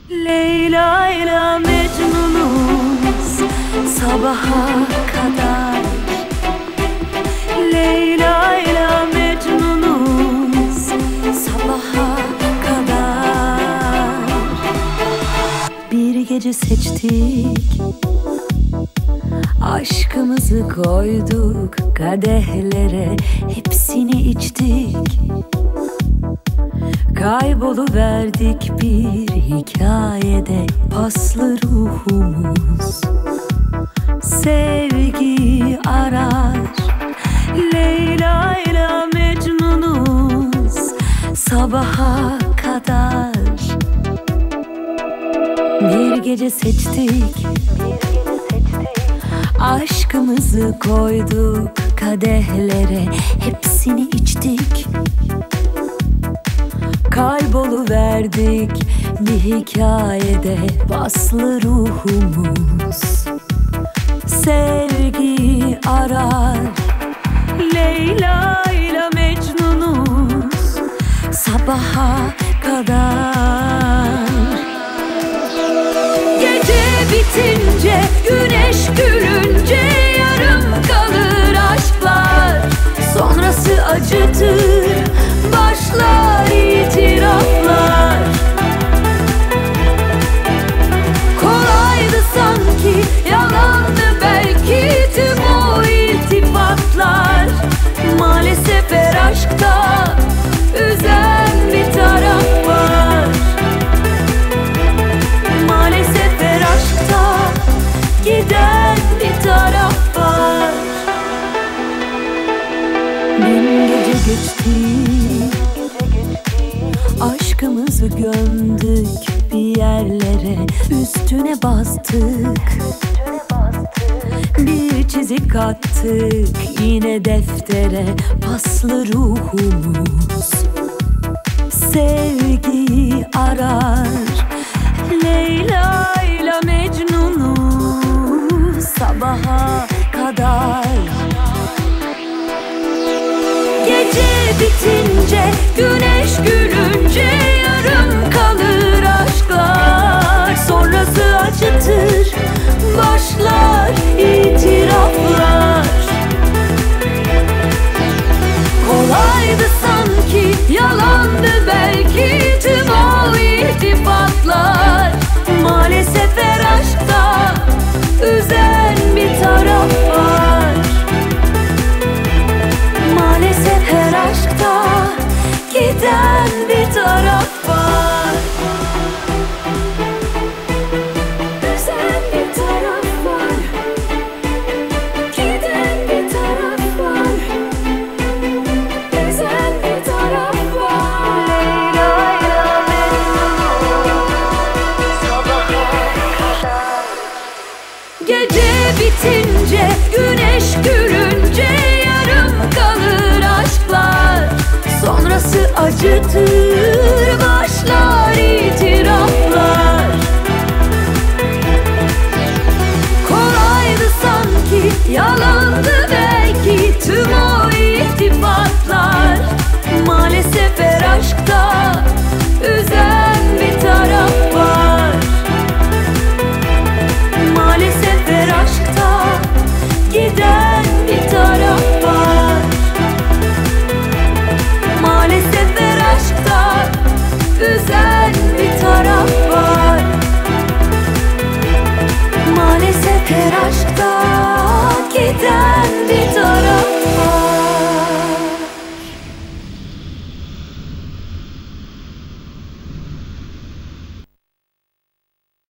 Leyla ile Mecnun'uz sabaha kadar. Leyla ile Mecnun'uz sabaha kadar. Bir gece seçtik, aşkımızı koyduk kadehlere, hepsini içtik. Kayboluverdik bir hikayede, paslı ruhumuz sevgi arar. Leyla ile Mecnun'uz sabaha kadar. Bir gece seçtik, aşkımızı koyduk kadehlere, hepsini içtik. Kayboluverdik bir hikayede, paslı ruhumuz sevgi arar. Leyla ile Mecnun'uz sabaha kadar. Gece bitince, güneş gülünce yarım kalır aşklar. Sonrası acıtır, başlar itiraflar. Kolaydı sanki, yalandı belki tüm o iltifatlar. Maalesef her aşkta üzen bir taraf var. Maalesef her aşkta giden bir taraf var. Bin gece geçti, aşkımızı gömdük bir yerlere, üstüne bastık. Bir çizik attık yine deftere, paslı ruhumuz sevgi arar. Leyla ile Mecnun'uz sabaha kadar. Gece bitince, güneş gülünce yarım kalır aşklar. Sonrası acıtır, başlar itiraflar. Kolaydı sanki, yalandı belki tüm o iltifatlar. Maalesef her aşkta üzen bir taraf var. Maalesef her aşkta giden bir taraf var. Üzen bir taraf var, giden bir taraf var. Üzen bir taraf var. Leyla ile Mecnun sabaha kadar. Gece bitince, güneş gülünce yarım kalır aşklar. Sonrası acıtır, başlar itiraflar. Kolaydı sanki, yalandı belki tüm o iltifatlar. Maalesef her aşkta üzen bir taraf var. Maalesef her aşkta giden bir taraf var. Maalesef her aşkta üzen bir taraf var. Maalesef her aşkta giden bir